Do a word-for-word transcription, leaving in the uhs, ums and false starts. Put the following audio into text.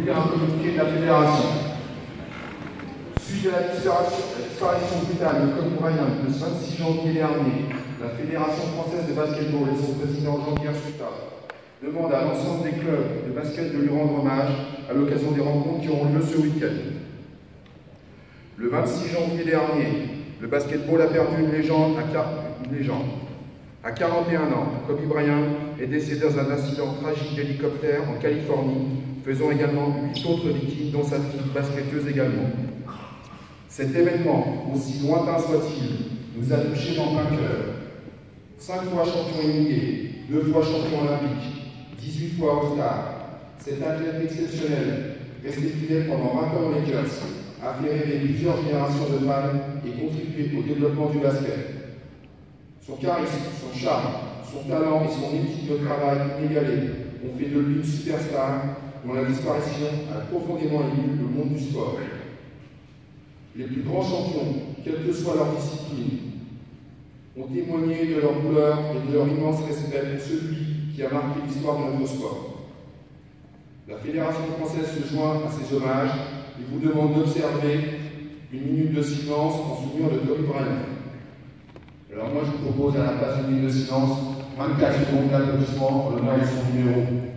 lire un communiqué de la fédération. Suite à la disparition brutale de Kobe Bryant le vingt-six janvier dernier, la Fédération française de basketball et son président Jean-Pierre Suta demandent à l'ensemble des clubs de basket de lui rendre hommage à l'occasion des rencontres qui auront lieu ce week-end. Le vingt-six janvier dernier, le basketball a perdu une légende à, une légende. À quarante et un ans, Kobe Bryant est décédé dans un incident tragique d'hélicoptère en Californie, faisant également huit autres victimes, dont sa fille basketteuse également. Cet événement, aussi lointain soit-il, nous a touchés dans plein cœur. Cinq fois champion N B A, deux fois champion olympique, dix-huit fois All-Star. Cet athlète exceptionnel, resté fidèle pendant vingt ans aux Lakers, a fait rêver plusieurs générations de fans et contribué au développement du basket. Son charisme, son charme, son talent et son éthique de travail inégalée ont fait de lui une superstar dont la disparition a profondément ému le monde du sport. Les plus grands champions, quelle que soit leur discipline, ont témoigné de leur douleur et de leur immense respect pour celui qui a marqué l'histoire de notre sport. La Fédération française se joint à ces hommages et vous demande d'observer une minute de silence en souvenir de Kobe Bryant. Alors moi je vous propose à la place d'une minute de silence vingt-quatre secondes d'applaudissements en l'honneur de son numéro.